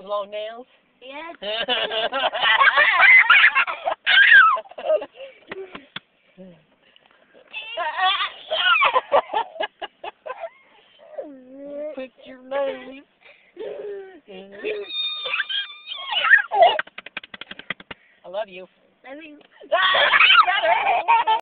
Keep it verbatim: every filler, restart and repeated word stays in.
those long nails? Yes. Put your nose. I love you. Let me.